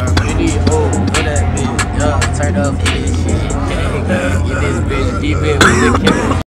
Video, put that bitch up, turn up for this shit. Get this bitch deep in with the camera.